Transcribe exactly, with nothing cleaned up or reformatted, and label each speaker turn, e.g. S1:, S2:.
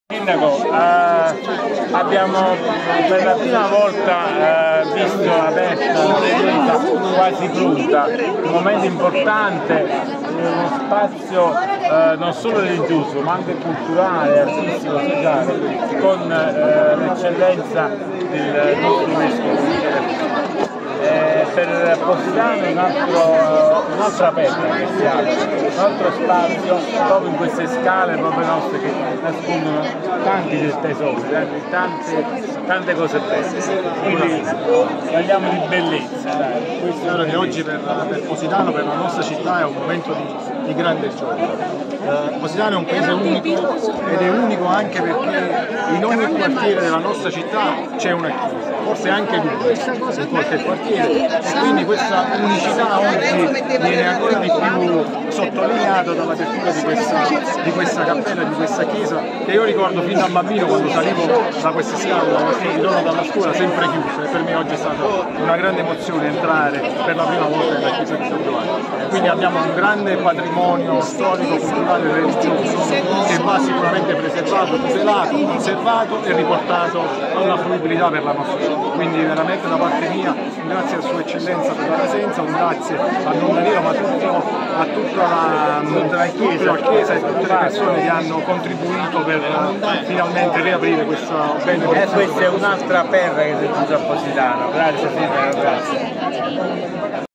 S1: Sindaco, eh, abbiamo per la prima volta eh, visto aperta una presenza quasi pronta, un momento importante, uno spazio eh, non solo religioso ma anche culturale, artistico, sociale, con eh, l'eccellenza del nostro vescovo. Eh, per Positano un altro, un'altra perla che si apre, un altro spazio proprio in queste scale proprio nostre che nascondono tanti del tesoro, tante, tante cose belle. Quindi parliamo di bellezza. Dai.
S2: Questo è vero che oggi per, per Positano, per la nostra città, è un momento di, di grande gioia. Eh, Positano è un paese unico ed è unico anche perché in ogni quartiere della nostra città c'è una chiesa, forse anche due in qualche quartiere, e quindi questa unicità oggi viene ancora di più sottolineata dall'apertura di questa, di questa cappella, di questa chiesa, che io ricordo fin da bambino quando salivo da queste scale, da ritorno dalla scuola, sempre chiuse, e per me oggi è stata una grande emozione entrare per la prima volta nella chiesa di San Giovanni. Quindi abbiamo un grande patrimonio storico, culturale e religioso che va sicuramente preservato, tutelato, conservato e riportato alla fruibilità per la nostra città. Quindi veramente da parte mia un grazie a Sua Eccellenza per la presenza, un grazie a non Danilo ma tutto, a tutta la, tutta la chiesa, la chiesa e tutte le persone che hanno contribuito per finalmente riaprire questa bella
S1: E questa è un'altra perla che si è giunta a Positano. Grazie Sindaco, grazie.